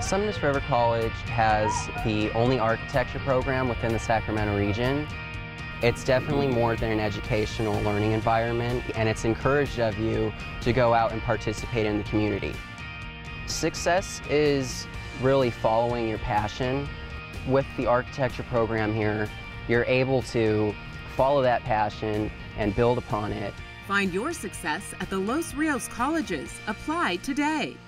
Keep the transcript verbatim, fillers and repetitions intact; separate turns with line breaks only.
Cosumnes River College has the only architecture program within the Sacramento region. It's definitely more than an educational learning environment, and it's encouraged of you to go out and participate in the community. Success is really following your passion. With the architecture program here, you're able to follow that passion and build upon it.
Find your success at the Los Rios Colleges. Apply today.